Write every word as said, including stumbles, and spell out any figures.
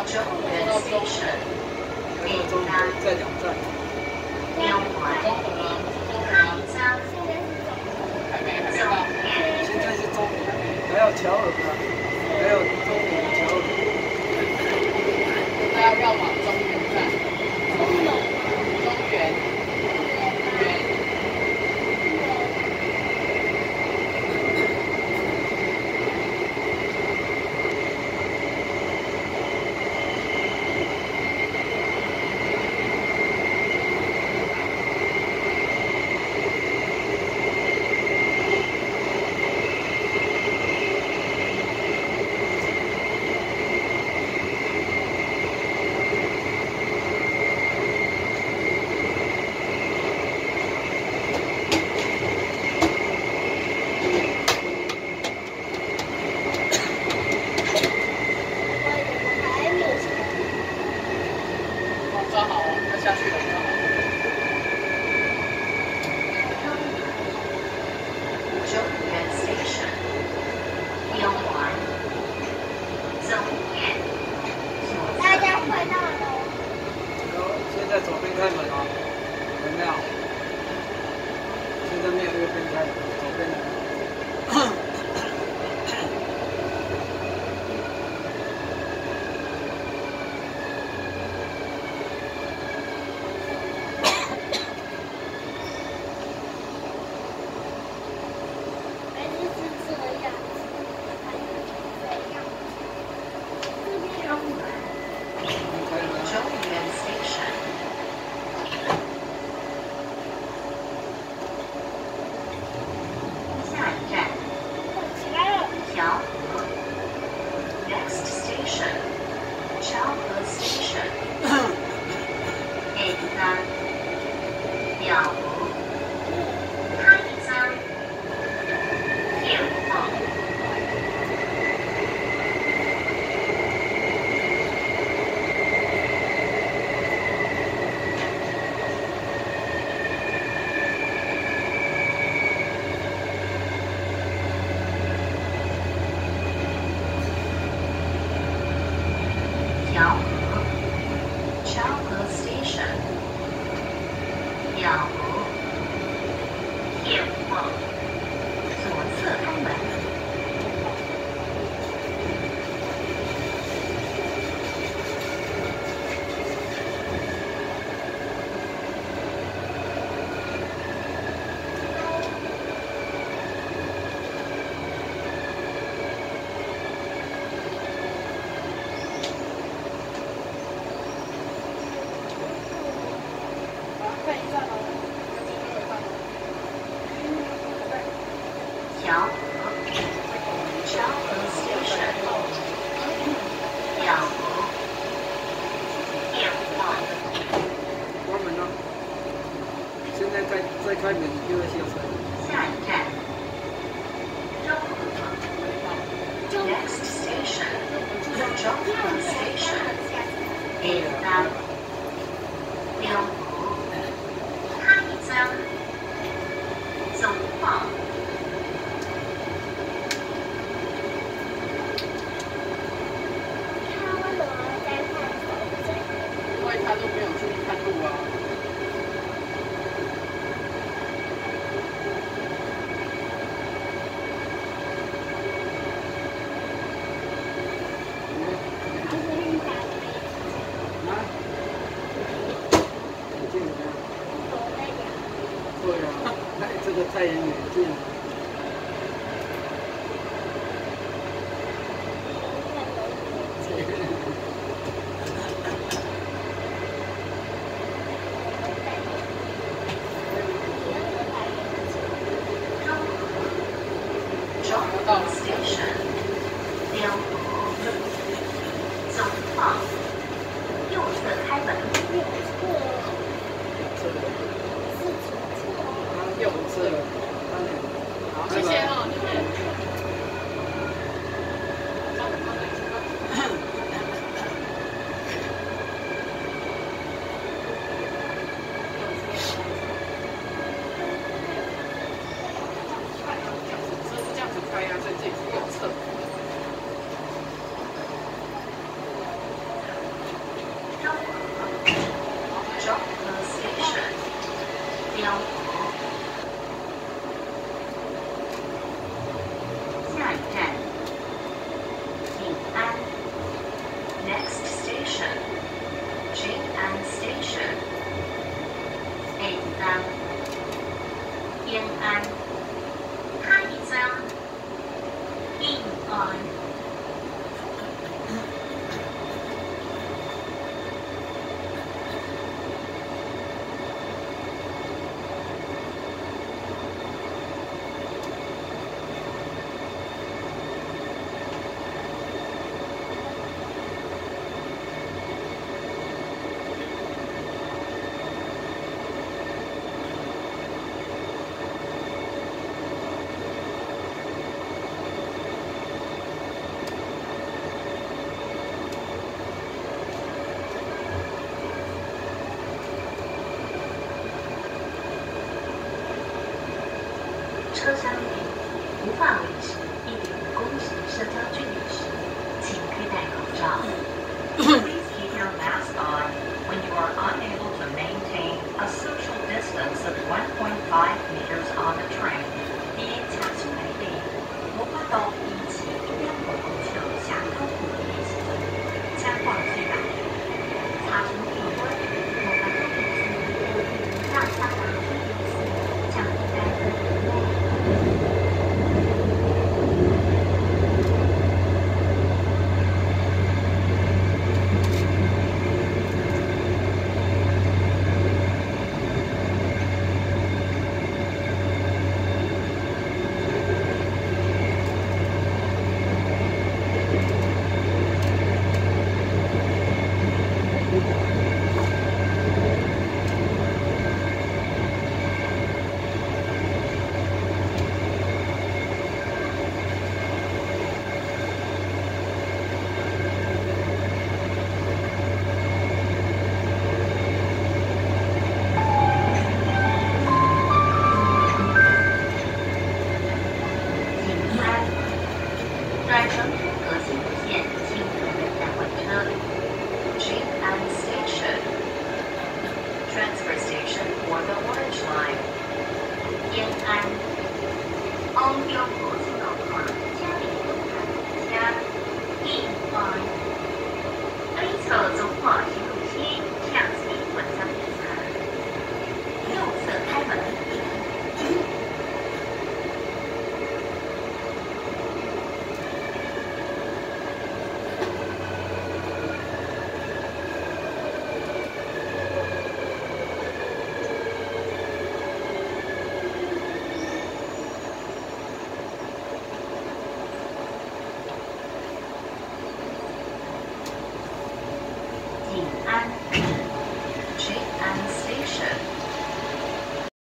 中原 station， 北南在两站。 六环开江总店。 现在是中原，还有桥耳啊，还有中原的桥耳。 那要不要往中原站？中原，原。 下去了， 中原 station， 六环总店。 大家回到了。 现在左边开门哦，有没有？现在没有右边开门，左边的。 调和 Chowker Station， 调和铁路左侧开门。调和 Chowker Station， 调和电话。 关门了，现在开再开门就会下车。 下一站中和 Next station， 中和 Station， 北南六湖开江总化。 他都没有出去看路啊。 啊？眼镜怎么样？对啊，戴这个太阳眼镜。 中和 station， 六湖总化，右侧开门。 右侧。 右侧。 是左侧。 右侧，当然。 车厢内无法维持一点五公尺的社交距离时，请佩戴口罩。